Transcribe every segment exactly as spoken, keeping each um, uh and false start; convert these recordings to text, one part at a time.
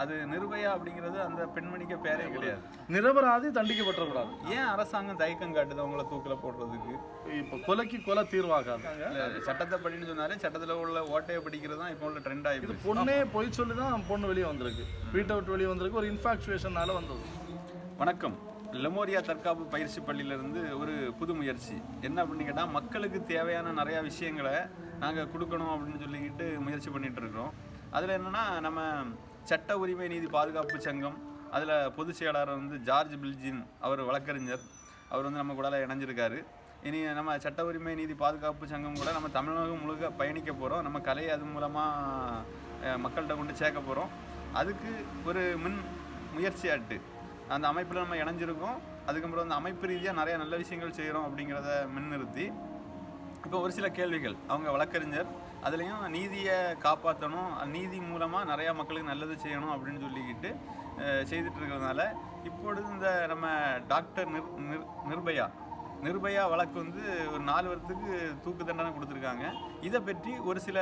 அது நிர்பயா அப்படிங்கிறது அந்த பெண்மணிக்கு பேரே கிடையாது. நிரபராதி தண்டிக்கப்பட்டக்கூடாது. ஏன் அரசாங்கம் தயக்கம் காட்டுது அவங்கள தூக்கில் போடுறதுக்கு? இப்போ கொலைக்கு கொலை தீர்வாகாது. சட்டத்தை படின்னு சொன்னாலே சட்டத்தில் உள்ள ஓட்டையை படிக்கிறது தான் இப்போ உள்ள ட்ரெண்ட் ஆகிடுது. பொண்ணே பொய் சொல்லி தான் பொண்ணு வெளியே வந்திருக்கு, வீட்டை விட்டு வெளியே வந்திருக்கு, ஒரு இன்ஃபாக்சுவேஷனால வந்தது. வணக்கம். லெமோரியா தற்காப்பு பயிற்சி பள்ளியிலேருந்து ஒரு புது முயற்சி என்ன அப்படின்னு கேட்டால், மக்களுக்கு தேவையான நிறையா விஷயங்களை நாங்கள் கொடுக்கணும் அப்படின்னு சொல்லிக்கிட்டு முயற்சி பண்ணிகிட்டு இருக்கிறோம். அதில் என்னென்னா, நம்ம சட்ட உரிமை நீதி பாதுகாப்பு சங்கம், அதில் பொதுச் செயலாளர் வந்து ஜார்ஜ் பெலகின், அவர் வழக்கறிஞர், அவர் வந்து நம்ம கூட இணைஞ்சிருக்காரு. இனி நம்ம சட்ட உரிமை நீதி பாதுகாப்பு சங்கம் கூட நம்ம தமிழகம் முழுக்க பயணிக்க போகிறோம். நம்ம கலையை அது மூலமாக மக்கள்கிட்ட கொண்டு சேர்க்க போகிறோம். அதுக்கு ஒரு மின் முயற்சியாட்டு அந்த அமைப்பில் நம்ம இணைஞ்சிருக்கோம். அதுக்கப்புறம் அந்த அமைப்பு ரீதியாக நிறையா நல்ல விஷயங்கள் செய்கிறோம் அப்படிங்கிறத முன்னிறுத்தி இப்போ ஒரு சில கேள்விகள், அவங்க வழக்கறிஞர், அதுலேயும் நீதியை காப்பாற்றணும், நீதி மூலமாக நிறையா மக்களுக்கு நல்லது செய்யணும் அப்படின்னு சொல்லிக்கிட்டு செய்துட்டு இருக்கிறதுனால இப்பொழுது இந்த நம்ம டாக்டர் நிர் நிர் நிர்பயா நிர்பயா வழக்கு வந்து ஒரு நாலு வருஷத்துக்கு தூக்கு தண்டனை கொடுத்துருக்காங்க. இதை பற்றி ஒரு சில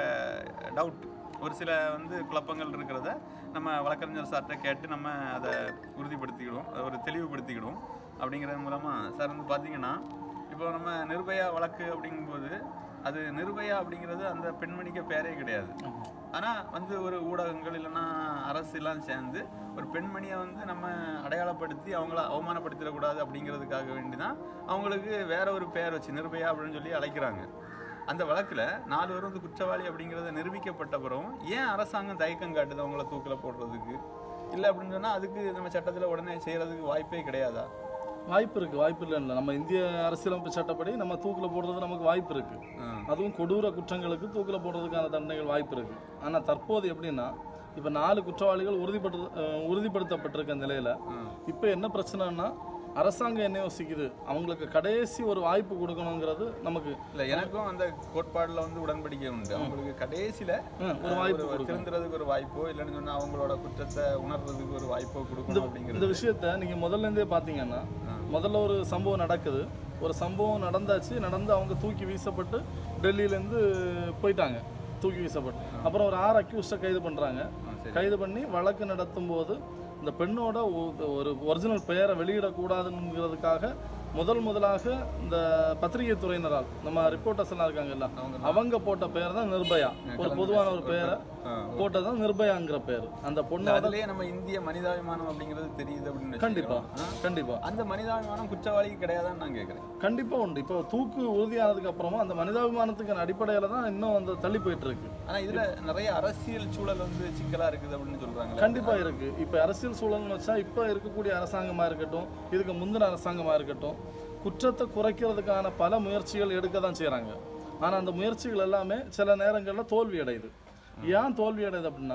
டவுட், ஒரு சில வந்து குழப்பங்கள் இருக்கிறத நம்ம வழக்கறிஞர் சார்கிட்ட கேட்டு நம்ம அதை உறுதிப்படுத்திக்கிடுவோம், ஒரு தெளிவுபடுத்திக்கிடுவோம். அப்படிங்கிறது மூலமாக சார் வந்து பார்த்திங்கன்னா, இப்போ நம்ம நிர்பயா வழக்கு அப்படிங்கும்போது அது நிர்பயா அப்படிங்கிறது அந்த பெண்மணிக்கு பேரே கிடையாது. ஆனால் வந்து ஒரு ஊடகங்கள் இல்லைன்னா அரசு எல்லாம் சேர்ந்து ஒரு பெண்மணியை வந்து நம்ம அடையாளப்படுத்தி அவங்கள அவமானப்படுத்திடக்கூடாது அப்படிங்கிறதுக்காக வேண்டி தான் அவங்களுக்கு வேற ஒரு பேர் வச்சு நிர்பயா அப்படின்னு சொல்லி அழைக்கிறாங்க. அந்த வழக்கில் நாலு பேர் வந்து குற்றவாளி அப்படிங்கிறத நிரூபிக்கப்பட்ட பிறகும் ஏன் அரசாங்கம் தயக்கம் காட்டுது அவங்கள தூக்கில் போடுறதுக்கு? இல்லை அப்படின்னு சொன்னால் அதுக்கு நம்ம சட்டத்தில் உடனே செய்கிறதுக்கு வாய்ப்பே கிடையாதா? வாய்ப்பு இருக்குது, வாய்ப்பு இல்லை இல்லை நம்ம இந்திய அரசியலமைப்பு சட்டப்படி நம்ம தூக்கில் போடுறது நமக்கு வாய்ப்பு இருக்குது. அதுவும் கொடூர குற்றங்களுக்கு தூக்கில் போடுறதுக்கான தண்டனைகள் வாய்ப்பு இருக்குது. ஆனால் தற்போது எப்படின்னா, இப்போ நாலு குற்றவாளிகள் உறுதிப்படுத்த உறுதிப்படுத்தப்பட்டிருக்க நிலையில் இப்போ என்ன பிரச்சனைன்னா, அரசாங்கம் என்ன யோசிக்குது, அவங்களுக்கு கடைசி ஒரு வாய்ப்பு கொடுக்கணுங்கிறது நமக்கு இல்லை. எனக்கும் அந்த கோட்பாடில் வந்து உடன்படிக்கை உண்டு. அவங்களுக்கு கடைசியில் ஒரு வாய்ப்பு திருந்துறதுக்கு ஒரு வாய்ப்போ, இல்லைன்னு சொன்னால் அவங்களோட குற்றத்தை உணர்றதுக்கு ஒரு வாய்ப்போ கொடுக்கணும் அப்படிங்கிற இந்த விஷயத்த நீங்கள் முதல்லேருந்தே பார்த்தீங்கன்னா, முதல்ல ஒரு சம்பவம் நடக்குது, ஒரு சம்பவம் நடந்தாச்சு, நடந்து அவங்க தூக்கி வீசப்பட்டு டெல்லியிலேருந்து போயிட்டாங்க, தூக்கி வீசப்பட்டு. அப்புறம் ஒரு ஆறு அக்யூஸ்டை கைது பண்ணுறாங்க. கைது பண்ணி வழக்கு நடத்தும் போது இந்த பெண்ணோட ஒரு ஒரிஜினல் பெயரை வெளியிடக்கூடாதுங்கிறதுக்காக முதல் முதலாக இந்த பத்திரிகை துறையினரால் நம்ம ரிப்போர்ட்டர்ஸ் எல்லாம் இருக்காங்கல்ல, அவங்க போட்ட பெயர் தான் நிர்பயா. ஒரு பொதுவான ஒரு பெயரை போட்டதான் நிர்பயாங்கிற பேர். அந்த பொண்ணு அதுலயே நம்ம இந்திய மனிதாபிமானம் அப்படிங்கிறது தெரியுது அப்படின்னு. கண்டிப்பா கண்டிப்பா அந்த மனிதாபிமானம் குற்றவாளிக்கு கிடையாதுன்னு நான் கேட்குறேன். கண்டிப்பா உண்டு. இப்போ தூக்கு உறுதியானதுக்கு அப்புறமா அந்த மனிதாபிமானத்துக்கு அடிப்படையில தான் இன்னும் அந்த தள்ளி போயிட்டு இருக்கு. ஆனா இதுல நிறைய அரசியல் சூழல் வந்து சிக்கலா இருக்குது அப்படின்னு சொல்றாங்க. கண்டிப்பா இருக்கு. இப்போ அரசியல் சூழல்னு வச்சா இப்போ இருக்கக்கூடிய அரசாங்கமா இருக்கட்டும், இதுக்கு முந்தின அரசாங்கமா இருக்கட்டும், குற்றத்தை குறைக்கிறதுக்கான பல முயற்சிகள் எடுக்க தான் செய்கிறாங்க. ஆனால் அந்த முயற்சிகள் எல்லாமே சில நேரங்களில் தோல்வி அடையுது. ஏன் தோல்வி அடையுது அப்படின்னா,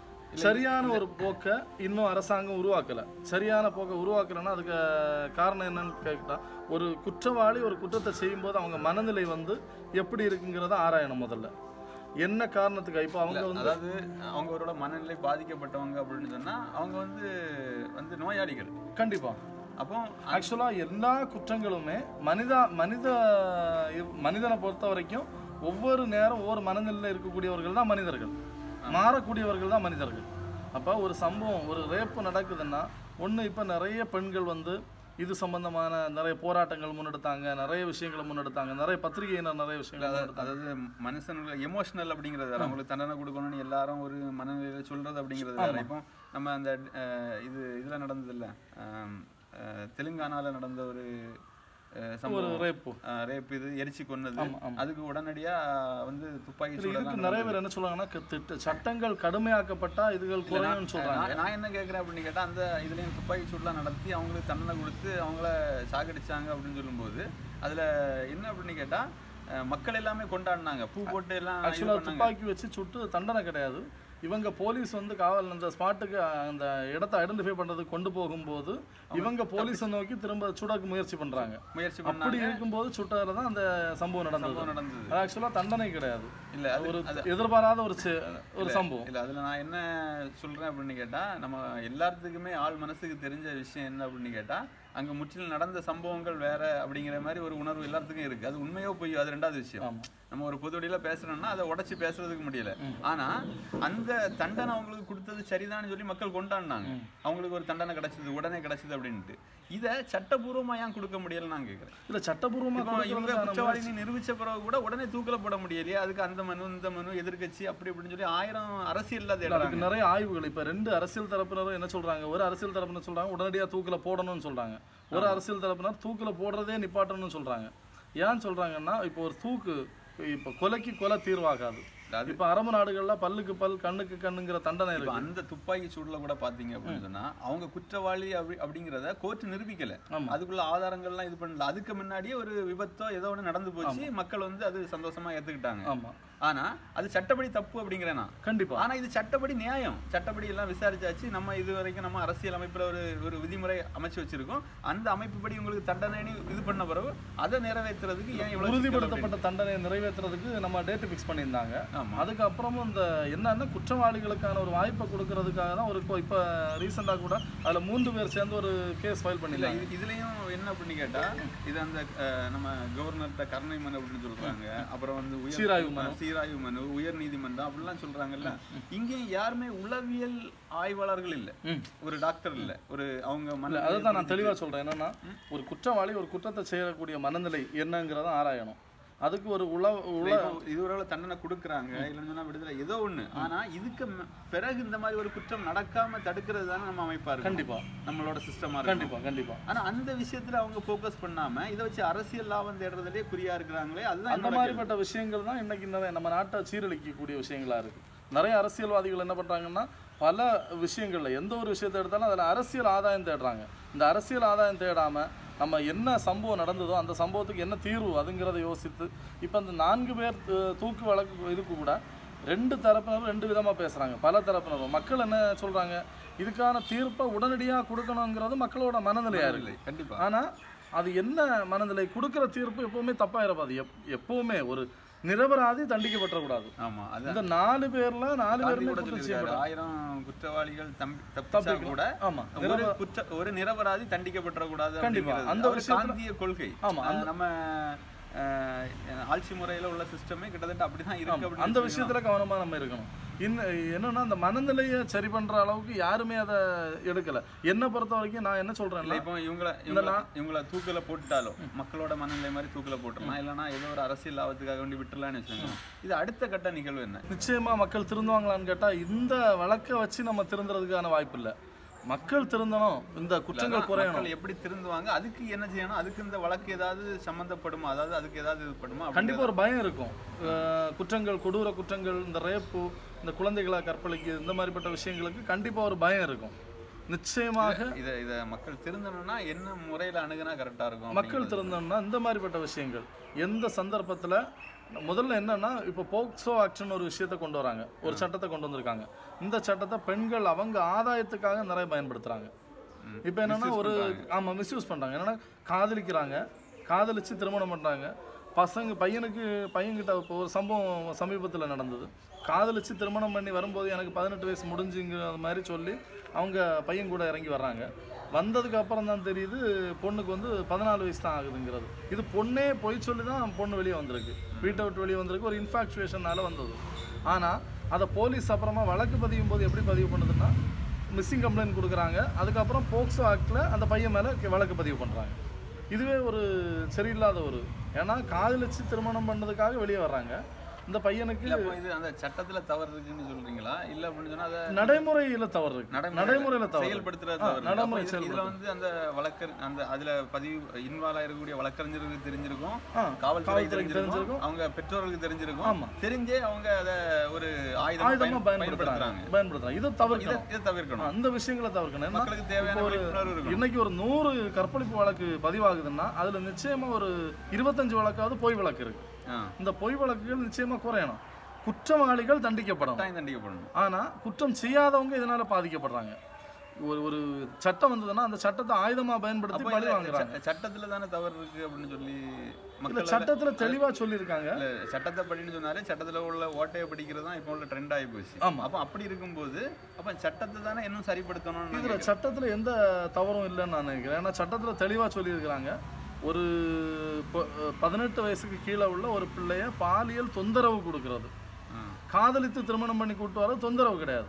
சரியான ஒரு போக்கை இன்னும் அரசாங்கம் உருவாக்கலை. சரியான போக்கை உருவாக்கலைன்னா அதுக்கு காரணம் என்னன்னு கேட்டால், ஒரு குற்றவாளி ஒரு குற்றத்தை செய்யும்போது அவங்க மனநிலை வந்து எப்படி இருக்குங்கிறத ஆராயணும். முதல்ல என்ன காரணத்துக்கு இப்போ அவங்க வந்து, அதாவது அவங்களோட மனநிலை பாதிக்கப்பட்டவங்க அப்படின்னு சொன்னால் அவங்க வந்து வந்து நோயாளிகள். கண்டிப்பாக. அப்போ ஆக்சுவலாக எல்லா குற்றங்களுமே மனிதா மனித மனிதனை பொறுத்த வரைக்கும் ஒவ்வொரு நேரம் ஒவ்வொரு மனநிலையில் இருக்கக்கூடியவர்கள் தான் மனிதர்கள், மாறக்கூடியவர்கள் தான் மனிதர்கள். அப்போ ஒரு சம்பவம், ஒரு ரேப்பு நடக்குதுன்னா, ஒன்று இப்போ நிறைய பெண்கள் வந்து இது சம்பந்தமான நிறைய போராட்டங்கள் முன்னெடுத்தாங்க, நிறைய விஷயங்களை முன்னெடுத்தாங்க, நிறைய பத்திரிகையினர் நிறைய விஷயங்கள். அதாவது மனுஷனுக்கு எமோஷனல் அப்படிங்கிறது, அவங்களுக்கு தண்டனை கொடுக்கணும்னு எல்லாரும் ஒரு மனநிலையில் சொல்கிறது அப்படிங்கிறது. இப்போ நம்ம அந்த இது இதில் நடந்தது இல்லை, தெலுங்கானாவில் நடந்த ஒரு சம்பவம், ரேப்பு ரேப் இது எரிச்சு கொன்னது, அதுக்கு உடனடியாக வந்து துப்பாக்கி சூடு. நிறைய பேர் என்ன சொல்லுவாங்கன்னா, சட்டங்கள் கடுமையாக்கப்பட்டா இதுகள் குறையும்னு சொல்றாங்க. நான் என்ன கேட்குறேன் அப்படின்னு கேட்டால், அந்த இதுலேயும் துப்பாக்கி சூடுலாம் நடத்தி அவங்களுக்கு தண்டனை கொடுத்து அவங்கள சாகடிச்சாங்க அப்படின்னு சொல்லும்போது அதில் என்ன அப்படின்னு கேட்டால், மக்கள் எல்லாமே கொண்டாடினாங்க, பூ போட்டு எல்லாம். ஆக்சுவலாக துப்பாக்கி வச்சு சுட்டு தண்டனை கிடையாது. இவங்க போலீஸ் வந்து காவல் அந்த ஸ்பாட்டுக்கு அந்த இடத்தை ஐடென்டிஃபை பண்ணுறதுக்கு கொண்டு போகும்போது இவங்க போலீஸை நோக்கி திரும்ப சுடாக்கு முயற்சி பண்ணுறாங்க. முயற்சி அப்படி இருக்கும்போது சுட்டதில் தான் அந்த சம்பவம் நடந்தது நடந்தது அது ஆக்சுவலாக தண்டனை கிடையாது. இல்லை, அது ஒரு எதிர்பாராத ஒரு ஒரு சம்பவம். இல்லை, அதில் நான் என்ன சொல்கிறேன் அப்படின்னு கேட்டால், நம்ம எல்லாத்துக்குமே ஆள் மனசுக்கு தெரிஞ்ச விஷயம் என்ன அப்படின்னு கேட்டால், அங்க முற்றிலும் நடந்த சம்பவங்கள் வேற அப்படிங்கிற மாதிரி ஒரு உணர்வு எல்லாத்துக்கும் இருக்கு. அது உண்மையோ பொய்யோ அது ரெண்டாவது விஷயம். நம்ம ஒரு பொது வழியில பேசுறோம்னா அதை உடைச்சு பேசுறதுக்கு முடியல. ஆனா அந்த தண்டனை அவங்களுக்கு கொடுத்தது சரிதான்னு சொல்லி மக்கள் கொண்டாடினாங்க. அவங்களுக்கு ஒரு தண்டனை கிடைச்சது, உடனே கிடைச்சது அப்படின்ட்டு. இதை சட்டபூர்வமா ஏன் கொடுக்க முடியல நான் கேட்கிறேன். இல்ல சட்டபூர்வமா இவங்க குற்றவாளி நிரூபிச்ச பிறகு கூட உடனே தூக்கில போட முடியலையே, அதுக்கு அந்த மனு இந்த மனு எதிர்கட்சி அப்படி அப்படின்னு சொல்லி ஆயிரம் அரசியல் அதுக்கு நிறைய ஆய்வுகள். இப்ப ரெண்டு அரசியல் தரப்பினரும் என்ன சொல்றாங்க, ஒரு அரசியல் தரப்பினர் சொல்றாங்க உடனடியா தூக்கில போடணும்னு சொல்றாங்க, ஒரு அரசியல் தரப்பினர் தூக்கில போடுறதே நிப்பாட்டணும்னு சொல்றாங்க. ஏன்னு சொல்றாங்கன்னா இப்போ ஒரு தூக்கு இப்போ கொலைக்கு கொலை தீர்வாகாது. இப்ப அரபு நாடுகள்ல பல்லுக்கு பல் கண்ணுக்கு கண்ணுங்கிற தண்டனை இருக்கு. அந்த துப்பாக்கி சூடுல கூட பாத்தீங்க அப்படின்னு சொன்னா அவங்க குற்றவாளி அப்படி அப்படிங்கிறத கோர்ட் நிரூபிக்கல, அதுக்குள்ள ஆதாரங்கள்லாம் இது பண்ணல. அதுக்கு முன்னாடியே ஒரு விபத்தோ ஏதோ ஒன்று நடந்து போச்சு, மக்கள் வந்து அது சந்தோஷமா ஏத்துக்கிட்டாங்க. ஆனா அது சட்டப்படி தப்பு அப்படிங்கிறேன் நான் கண்டிப்பா. ஆனா இது சட்டப்படி நியாயம், சட்டப்படி எல்லாம் விசாரிச்சாச்சு. நம்ம இது வரைக்கும் நம்ம அரசியல் அமைப்புல ஒரு ஒரு விதிமுறை அமைச்சு வச்சிருக்கோம். அந்த அமைப்புப்படி உங்களுக்கு தண்டனை இது பண்ண பிறகு அதை நிறைவேற்றுறதுக்கு ஏன் உறுதிப்படுத்தப்பட்ட தண்டனையை நிறைவேற்றுறதுக்கு நம்ம டேட் ஃபிக்ஸ் பண்ணியிருந்தாங்க. அதுக்கப்புறமும் இந்த என்னன்னா குற்றவாளிகளுக்கான ஒரு வாய்ப்பை கொடுக்கறதுக்காக தான் ஒரு இப்போ ரீசெண்டாக கூட அதில் மூன்று பேர் சேர்ந்து ஒரு கேஸ் ஃபைல் பண்ணிடலாம். இதுலயும் என்ன அப்படின்னு கேட்டா இது அந்த நம்ம கவர்னர்கிட்ட கருணை மனு அப்படின்னு சொல்றாங்க, அப்புறம் வந்து சீராய்வு மனு சீராய்வு மனு உயர் நீதிமன்றம் அப்படிலாம் சொல்றாங்கல்ல. இங்கேயும் யாருமே உளவியல் ஆய்வாளர்கள் இல்ல, ஒரு டாக்டர் இல்ல, ஒரு அவங்க மன அதான் நான் தெளிவா சொல்றேன். என்னன்னா ஒரு குற்றவாளி ஒரு குற்றத்தை செய்யக்கூடிய மனநிலை என்னங்கிறத ஆராயணும். அதுக்கு ஒரு உள உள இது ஒரு தண்டனை கொடுக்குறாங்க இல்லைன்னா விடுதலை ஏதோ ஒண்ணு. ஆனா இதுக்கு பிறகு இந்த மாதிரி ஒரு குற்றம் நடக்காம தடுக்கிறது தானே நம்ம அமைப்பா இருக்கு, கண்டிப்பா நம்மளோட சிஸ்டமா இருக்கு. கண்டிப்பா கண்டிப்பா. ஆனா அந்த விஷயத்துல அவங்க போக்கஸ் பண்ணாம இதை வச்சு அரசியல் லாபம் தேடுறதுலேயே குறியா இருக்கிறாங்களே. அதுதான் அந்த மாதிரிப்பட்ட விஷயங்கள் தான் இன்னைக்கு நம்ம நாட்டை சீரழிக்கக்கூடிய விஷயங்களா இருக்கு. நிறைய அரசியல்வாதிகள் என்ன பண்றாங்கன்னா பல விஷயங்கள்ல எந்த ஒரு விஷயத்தை எடுத்தாலும் அதில் அரசியல் ஆதாயம் தேடுறாங்க. இந்த அரசியல் ஆதாயம் தேடாம நம்ம என்ன சம்பவம் நடந்ததோ அந்த சம்பவத்துக்கு என்ன தீர்வு அதுங்கிறத யோசித்து இப்போ அந்த நான்கு பேர் தூக்கு வழக்கு இதுக்கு கூட ரெண்டு தரப்பினரும் ரெண்டு விதமாக பேசுகிறாங்க. பல தரப்பினரும் மக்கள் என்ன சொல்கிறாங்க, இதுக்கான தீர்ப்பை உடனடியாக கொடுக்கணுங்கிறது மக்களோட மனநிலையாக இருக்குது. கண்டிப்பாக. ஆனால் அது என்ன மனநிலை, கொடுக்குற தீர்ப்பு எப்போவுமே தப்பாயிடப்பாது. எப் எப்போவுமே ஒரு நிரபராதி தண்டிக்கப்படக்கூடாது. ஆமா, இந்த நாலு பேர்ல நாலு பேருமே ஆயிரம் குற்றவாளிகள் தப்பி கூட ஆமா ஒரு குற்ற ஒரு நிரபராதி தண்டிக்கப்படக்கூடாது. கண்டிப்பா அந்த ஒரு காந்திய கொள்கை. ஆமா, நம்ம ஆட்சி முறையில உள்ள சிஸ்டமே கிட்டத்தட்ட அப்படிதான் இருக்கு. அந்த விஷயத்துல கவனமா நம்ம இருக்கணும். இன்னும் என்னன்னா அந்த மனநிலையை சரி பண்ற அளவுக்கு யாருமே அதை எடுக்கல. என்ன பொறுத்த வரைக்கும் நான் என்ன சொல்றேன், இப்போ இவங்கள இவங்கள தூக்கில போட்டுட்டாலும் மக்களோட மனநிலை மாதிரி தூக்கில போட்டுருலாம், இல்லைன்னா ஏதோ ஒரு அரசியல் லாபத்துக்காக வேண்டி விட்டுலான்னு வச்சுக்கோங்க. இது அடுத்த கட்ட நிகழ்வு என்ன? நிச்சயமா மக்கள் திருந்துவாங்களான்னு கேட்டா இந்த வழக்கை வச்சு நம்ம திருந்துறதுக்கான வாய்ப்பு இல்லை. மக்கள் திருந்தணும், இந்த குற்றங்கள் குறையணும். எப்படி திருந்துவாங்க, அதுக்கு என்ன செய்யணும், அதுக்கு இந்த வழக்கு ஏதாவது சம்பந்தப்படுமா, அதாவது அதுக்கு ஏதாவது இது படுமா? கண்டிப்பா ஒரு பயம் இருக்கும். குற்றங்கள், கொடூர குற்றங்கள், இந்த ரேப்பு, இந்த குழந்தைகளை கற்பழிக்கு, இந்த மாதிரிப்பட்ட விஷயங்களுக்கு கண்டிப்பா ஒரு பயம் இருக்கும். நிச்சயமாக இதை இதை மக்கள் திருந்தணும்னா என்ன முறையில் அணுகுனா கரெக்டாக இருக்கும்? மக்கள் திருந்தணும்னா இந்த மாதிரிப்பட்ட விஷயங்கள் எந்த சந்தர்ப்பத்தில் முதல்ல என்னன்னா இப்போ போக்சோ ஆக்ஷன் ஒரு விஷயத்தை கொண்டு வராங்க, ஒரு சட்டத்தை கொண்டு வந்திருக்காங்க. இந்த சட்டத்தை பெண்கள் அவங்க ஆதாயத்துக்காக நிறைய பயன்படுத்துறாங்க. இப்போ என்னன்னா ஒரு ஆமா மிஸ்யூஸ் பண்றாங்க. என்னன்னா காதலிக்கிறாங்க, காதலிச்சு திருமணம் பண்றாங்க. பசங்க பையனுக்கு பையன்கிட்ட இப்போ ஒரு சம்பவம் சமீபத்தில் நடந்தது. காதலிச்சு திருமணம் பண்ணி வரும்போது எனக்கு பதினெட்டு வயசு முடிஞ்சுங்கிற மாதிரி சொல்லி அவங்க பையன் கூட இறங்கி வர்றாங்க. வந்ததுக்கு அப்புறம் தான் தெரியுது பொண்ணுக்கு வந்து பதினாலு வயசு தான் ஆகுதுங்கிறது. இது பொண்ணே போய் சொல்லி தான் பொண்ணு வெளியே வந்திருக்கு, வீட்டை விட்டு வெளியே வந்திருக்கு, ஒரு இன்ஃபாக்சுவேஷனால வந்தது. ஆனால் அதை போலீஸ் அப்புறமா வழக்கு பதியும் போது எப்படி பதிவு பண்ணுதுன்னா மிஸ்ஸிங் கம்ப்ளைண்ட் கொடுக்குறாங்க. அதுக்கப்புறம் போக்சோ ஆக்டில் அந்த பையன் மேலே வழக்கு பதிவு பண்ணுறாங்க. இதுவே ஒரு சரியில்லாத ஒரு, ஏன்னா காதலிச்சு திருமணம் பண்ணதுக்காக வெளியே வர்றாங்க. இந்த பையனுக்கு இது அந்த சட்டத்துல தவறு இருக்குன்னு சொல்றீங்களா, இல்ல அப்படின்னு சொன்னா அதை நடைமுறையில தவறு இருக்கு, நடைமுறையில தவறு செயல்படுத்துறது நடைமுறை. இதுல வந்து அந்த வழக்கர் அந்த அதுல பதிவு இன்வால்வ் ஆகக்கூடிய வழக்கறிஞர்களுக்கு தெரிஞ்சிருக்கும், காவல்துறை தெரிஞ்சிருக்கும், அவங்க பெற்றோர்களுக்கு தெரிஞ்சிருக்கும், தெரிஞ்சே அவங்க அதை ஒரு ஆயுதமா பயன்படுத்துறாங்க பயன்படுத்துறாங்க இதை தவிர்க்கணும், இதை தவிர்க்கணும், அந்த விஷயங்களை தவிர்க்கணும். மக்களுக்கு தேவையான விழிப்புணர்வு. இன்னைக்கு ஒரு நூறு கற்பழிப்பு வழக்கு பதிவாகுதுன்னா அதுல நிச்சயமா ஒரு இருபத்தஞ்சு வழக்காவது பொய் வழக்கு இருக்கு. இந்த பொய் வழக்குகள் நிச்சயமா குறையணும். குற்றவாளிகள் தண்டிக்கப்படணும், தண்டிக்கப்படணும். ஆனா குற்றம் செய்யாதவங்க இதனால பாதிக்கப்படுறாங்க. ஒரு ஒரு சட்டம் வந்ததுன்னா அந்த சட்டத்தை ஆயுதமாக பயன்படுத்தி பழி வாங்குறாங்க. சட்டத்தில் தானே தவறு இருக்கு அப்படின்னு சொல்லி மக்கள் சட்டத்தில் தெளிவாக சொல்லியிருக்காங்க. சட்டத்தை படின்னு சொன்னாலே சட்டத்தில் உள்ள ஓட்டையை படிக்கிறது தான் இப்போ உள்ள ட்ரெண்ட் ஆகி போச்சு. ஆமாம். அப்போ அப்படி இருக்கும்போது அப்போ சட்டத்தை தானே இன்னும் சரிப்படுத்தணும். இதில் சட்டத்தில் எந்த தவறும் இல்லைன்னு நான் நினைக்கிறேன். ஏன்னா சட்டத்தில் தெளிவாக சொல்லியிருக்கிறாங்க, ஒரு பதினெட்டு வயசுக்கு கீழே உள்ள ஒரு பிள்ளைய பாலியல் தொந்தரவு கொடுக்கறது, காதலித்து திருமணம் பண்ணி கூட்டு வர தொந்தரவு கிடையாது,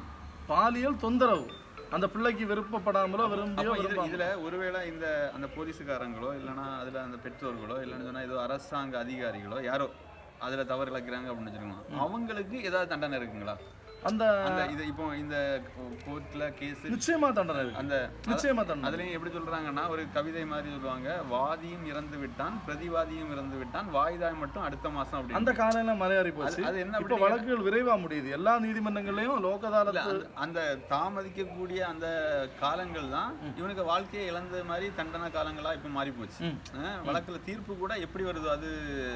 பாலியல் தொந்தரவு. அந்த பிள்ளைக்கு விருப்பப்படாமலோ விரும்பியோ இதுல ஒருவேளை இந்த அந்த போலீஸுக்காரங்களோ இல்லைன்னா அதுல அந்த பெற்றோர்களோ இல்லைன்னு சொன்னா ஏதோ அரசாங்க அதிகாரிகளோ யாரோ அதுல தவறு இழக்கிறாங்க அப்படின்னு வச்சுக்கோங்க, அவங்களுக்கு ஏதாவது தண்டனை இருக்குங்களா? அந்த இது இப்போ இந்த கோர்ட்ல கேஸ் நிச்சயமா தண்டனை இருக்கு. அந்த நிச்சயமா தண்டனை. அதுலயும் எப்படி சொல்றாங்கன்னா ஒரு கவிதை மாதிரி சொல்லுவாங்க, வாதியும் இறந்து விட்டான் பிரதிவாதியும் இறந்து விட்டான் வாய்தாய் மட்டும் அடுத்த மாசம் அப்படி. அந்த காலையில மலையாறி போச்சு. அது என்ன இப்போ வழக்குகள் விரைவா முடியுது எல்லா நீதிமன்றங்களையும். லோக் அதாலத் அந்த தாமதிக்கக்கூடிய அந்த காலங்கள் தான் இவனுக்கு வாழ்க்கையை இழந்த மாதிரி தண்டனை காலங்களா இப்ப மாறி போச்சு. வழக்குல தீர்ப்பு கூட எப்படி வருதோ அது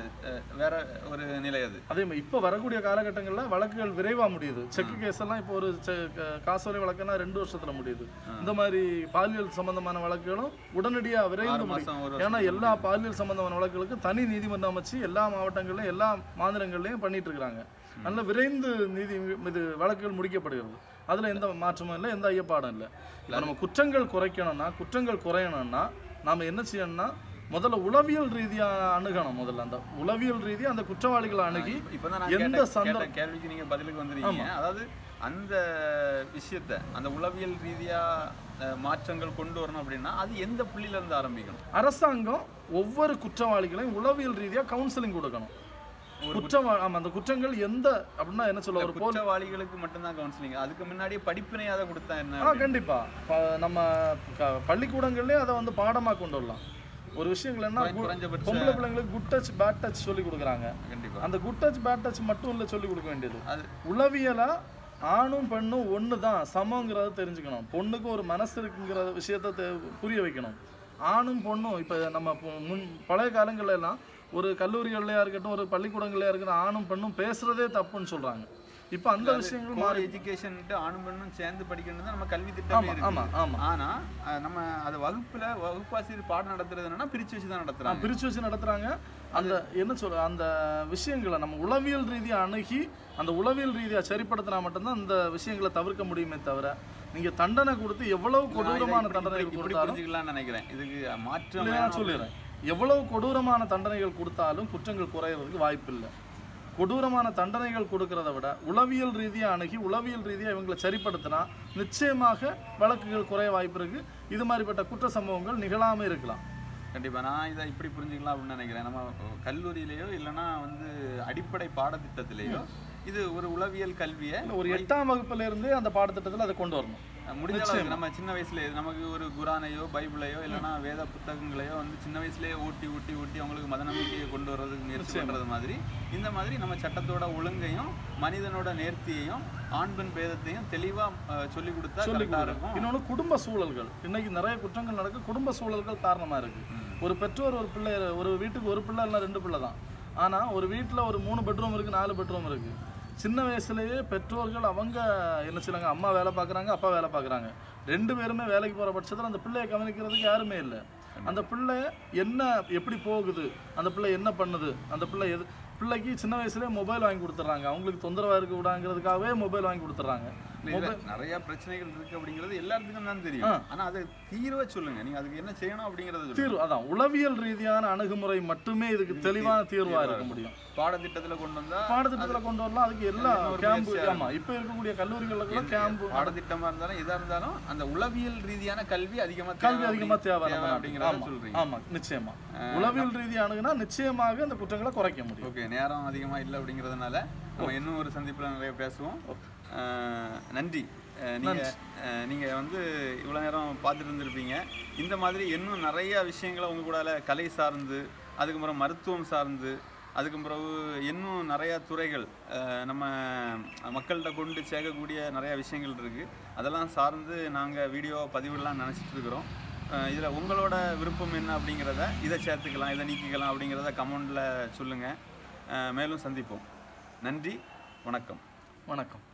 வேற ஒரு நிலை. அது அதே மாதிரி இப்ப வரக்கூடிய காலகட்டங்கள்ல வழக்குகள் விரைவா முடியுது. செக் கேஸ் எல்லாம் இப்போ ஒரு காசோலை வழக்குனா ரெண்டு வருஷத்துல முடியுது. இந்த மாதிரி பாலியல் சம்பந்தமான வழக்குகளும் உடனடியா விரைந்து முடியும். ஏன்னா எல்லா பாலியல் சம்பந்தமான வழக்குகளுக்கு தனி நீதிமன்றம் அமைச்சு எல்லா மாவட்டங்கள்லயும் எல்லா மாநிலங்கள்லயும் பண்ணிட்டு இருக்காங்க. நல்ல விரைந்து நீதி இது வழக்குகள் முடிக்கப்படுகிறது. அதுல எந்த மாற்றமும் இல்லை, எந்த ஐயப்பாடும் இல்லை. இப்போ நம்ம குற்றங்கள் குறைக்கணும்னா குற்றங்கள் குறையணும்னா நாம என்ன செய்யணும்னா முதல்ல உளவியல் ரீதியா அணுகணும். முதல்ல அந்த உளவியல் ரீதியா அந்த குற்றவாளிகளை அணுகி எந்த சந்த கேள்விக்கு நீங்க பதிலுக்கு வந்துருக்கீங்க. அதாவது அந்த விஷயத்தை அந்த உளவியல் ரீதியா மாற்றங்கள் கொண்டு வரணும் அப்படின்னா அது எந்த புள்ளியில இருந்து ஆரம்பிக்கணும்? அரசாங்கம் ஒவ்வொரு குற்றவாளிகளையும் உளவியல் ரீதியா கவுன்சிலிங் கொடுக்கணும். குற்றவாளி ஆமா அந்த குற்றங்கள் எந்த அப்படின்னா என்ன சொல்ல ஒரு குற்றவாளிகளுக்கு மட்டும்தான் கவுன்சிலிங், அதுக்கு முன்னாடியே படிப்பினையாக கொடுத்தா என்ன? கண்டிப்பா நம்ம பள்ளிக்கூடங்கள்லயே அதை வந்து பாடமா கொண்டு வரலாம். ஒரு விஷயங்கள் என்ன, பொம்பளை பிள்ளைங்களுக்கு குட் டச் பேட் டச் சொல்லி கொடுக்குறாங்க. அந்த குட் டச் பேட் டச் மட்டும் இல்லை சொல்லி கொடுக்க வேண்டியது, உளவியலா ஆணும் பெண்ணும் ஒன்று தான் சமங்கிறத தெரிஞ்சுக்கணும். பொண்ணுக்கும் ஒரு மனசு இருக்குங்கிற விஷயத்த புரிய வைக்கணும். ஆணும் பொண்ணும் இப்போ நம்ம முன் பழைய காலங்கள்ல எல்லாம் ஒரு கல்லூரிகள்லையா இருக்கட்டும் ஒரு பள்ளிக்கூடங்கள்லையா இருக்கட்டும் ஆணும் பெண்ணும் பேசுறதே தப்புன்னு சொல்றாங்க. இப்போ அந்த விஷயங்கள் மாறி எஜுகேஷன் ஆணும் பெண்ணும் சேர்ந்து படிக்கணும் தான் நம்ம கல்வி திட்டம். ஆமா ஆமா. ஆனா நம்ம அது வகுப்புல வகுப்பாசிரியர் பாடம் நடத்துறது என்னன்னா பிரிச்சு வச்சு தான் நடத்துறாங்க. பிரிச்சு வச்சு நடத்துறாங்க. அந்த என்ன சொல்ற அந்த விஷயங்களை நம்ம உளவியல் ரீதியா அணுகி அந்த உளவியல் ரீதியா சரிப்படுத்தினா மட்டும்தான் அந்த விஷயங்களை தவிர்க்க முடியுமே தவிர நீங்க தண்டனை கொடுத்து எவ்வளவு கொடூரமான தண்டனைகள் கொடுத்தாலும் நினைக்கிறேன் இதுக்கு மாற்றம் சொல்லிடுறேன். எவ்வளவு கொடூரமான தண்டனைகள் கொடுத்தாலும் குற்றங்கள் குறையிறதுக்கு வாய்ப்பு இல்லை. கொடூரமான தண்டனைகள் கொடுக்கறத விட உளவியல் ரீதியா அணுகி உளவியல் ரீதியா இவங்களை சரிப்படுத்தினா நிச்சயமாக வழக்குகள் குறைய வாய்ப்பு இருக்கு. இது மாதிரிப்பட்ட குற்ற சம்பவங்கள் நிகழாம இருக்கலாம். கண்டிப்பா நான் இதை இப்படி புரிஞ்சுக்கலாம் அப்படின்னு நினைக்கிறேன். நம்ம கல்லூரியிலேயோ இல்லைன்னா வந்து அடிப்படை பாடத்திட்டத்திலேயோ இது ஒரு உளவியல் கல்வியை ஒரு எட்டாம் வகுப்புல இருந்து அந்த பாடத்திட்டத்தில் அதை கொண்டு வரணும். முடிஞ்ச நம்ம சின்ன வயசுல நமக்கு ஒரு குரானையோ பைபிளையோ இல்லைன்னா வேத புத்தகங்களையோ வந்து சின்ன வயசுலேயே ஊட்டி ஊட்டி ஊட்டி அவங்களுக்கு மத நம்பிக்கையை கொண்டு வர்றதுக்கு முயற்சி பண்ணுறது மாதிரி இந்த மாதிரி நம்ம சட்டத்தோட ஒழுங்கையும் மனிதனோட நேர்த்தியையும் ஆண் பெண் பேதத்தையும் தெளிவாக சொல்லி கொடுத்தா சொல்லிட்டா இருக்கும். இன்னொன்று குடும்ப சூழல்கள், இன்னைக்கு நிறைய குற்றங்கள் நடக்கு குடும்ப சூழல்கள் காரணமா இருக்கு. ஒரு பெற்றோர் ஒரு பிள்ளை ஒரு வீட்டுக்கு ஒரு பிள்ளை இல்லை ரெண்டு பிள்ளை தான், ஆனா ஒரு வீட்டில் ஒரு மூணு பெட்ரூம் இருக்கு நாலு பெட்ரூம் இருக்கு. சின்ன வயசுலேயே பெற்றோர்கள் அவங்க என்ன செய்யறாங்க, அம்மா வேலை பார்க்குறாங்க அப்பா வேலை பார்க்குறாங்க, ரெண்டு பேருமே வேலைக்கு போகிற பட்சத்தில் அந்த பிள்ளையை கவனிக்கிறதுக்கு யாருமே இல்லை. அந்த பிள்ளை என்ன எப்படி போகுது, அந்த பிள்ளை என்ன பண்ணுது, அந்த பிள்ளை எது பிள்ளைக்கு சின்ன வயசுலேயே மொபைல் வாங்கி கொடுத்துட்றாங்க. அவங்களுக்கு தொந்தரவாக இருக்க விடாங்கிறதுக்காகவே மொபைல் வாங்கி கொடுத்துட்றாங்க. நிறைய பிரச்சனைகள் இருக்கு அப்படிங்கிறது எல்லாத்துக்கும் தான் தெரியும். ஆனா அதை தீர்வை சொல்லுங்க, நீங்க அதுக்கு என்ன செய்யணும் அப்படிங்கிறது தீர்வு. அதான் உளவியல் ரீதியான அணுகுமுறை மட்டுமே இதுக்கு தெளிவான தீர்வா இருக்க முடியும். பாடத்திட்டத்துல கொண்டு வந்தா பாடத்திட்டத்துல கொண்டு வரலாம். அதுக்கு எல்லா கேம்பு ஆமா இப்ப இருக்கக்கூடிய கல்லூரிகள்ல கூட கேம்பு பாடத்திட்டமா இருந்தாலும் எதா இருந்தாலும் அந்த உளவியல் ரீதியான கல்வி அதிகமா கல்வி அதிகமா தேவை அப்படிங்கிறத சொல்றீங்க. ஆமா நிச்சயமா உளவியல் ரீதியா அணுகுனா நிச்சயமாக அந்த குற்றங்களை குறைக்க முடியும். ஓகே, நேரம் அதிகமா இல்லை அப்படிங்கிறதுனால நம்ம இன்னும் ஒரு சந்திப்புல நிறைய பேசுவோம். நன்றி. நீங்கள் நீங்கள் வந்து இவ்வளோ நேரம் பார்த்துட்டு இருந்திருப்பீங்க. இந்த மாதிரி இன்னும் நிறையா விஷயங்களை உங்கள் கூட கலை சார்ந்து அதுக்கப்புறம் மருத்துவம் சார்ந்து அதுக்கு பிறகு இன்னும் நிறையா துறைகள் நம்ம மக்கள்கிட்ட கொண்டு சேர்க்கக்கூடிய நிறையா விஷயங்கள் இருக்குது. அதெல்லாம் சார்ந்து நாங்கள் வீடியோ பதிவுலாம் நினச்சிட்டு இருக்கிறோம். இதில் உங்களோட விருப்பம் என்ன அப்படிங்கிறத இதை சேர்த்துக்கலாம் இதை நீக்கிக்கலாம் அப்படிங்கிறத கமெண்டில் சொல்லுங்கள். மேலும் சந்திப்போம். நன்றி, வணக்கம். வணக்கம்.